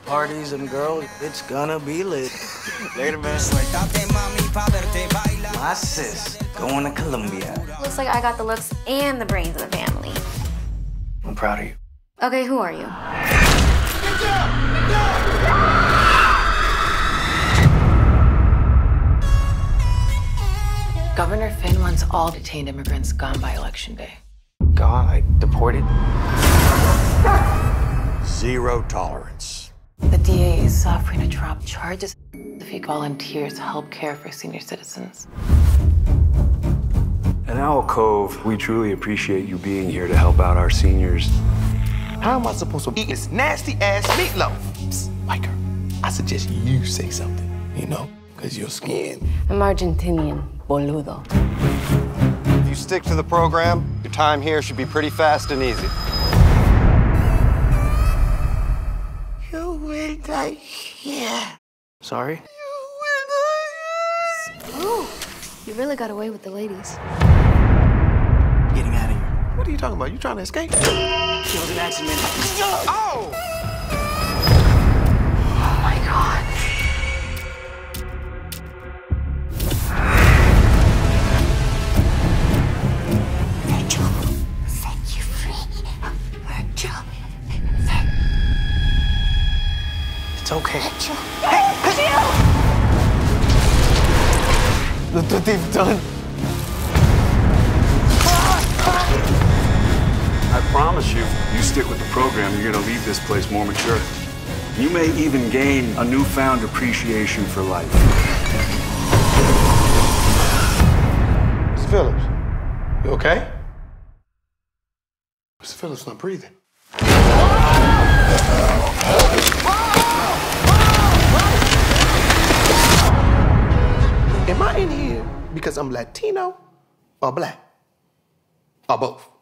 parties and girls, it's gonna be lit. Later, man. My sis going to Colombia. Looks like I got the looks and the brains of the family. I'm proud of you. Okay, who are you? Governor Finn wants all detained immigrants gone by Election Day. God, I deported. Zero tolerance. The DA is offering to drop charges if he volunteers to help care for senior citizens. In Owl Cove, we truly appreciate you being here to help out our seniors. How am I supposed to eat this nasty-ass meatloaf? Psst, Micah, I suggest you say something, because your skin. I'm Argentinian, boludo. If you stick to the program, your time here should be pretty fast and easy. You will die here. Sorry? Ooh, you really got away with the ladies. Getting out of here. What are you talking about? You trying to escape? It was an accident. Oh! Oh my God. Set you free. It's okay. Look what they've done. I promise you, you stick with the program, you're gonna leave this place more mature. You may even gain a newfound appreciation for life. Mr. Phillips, you okay? Mr. Phillips not breathing. Am I in here because I'm Latino or black? Or both?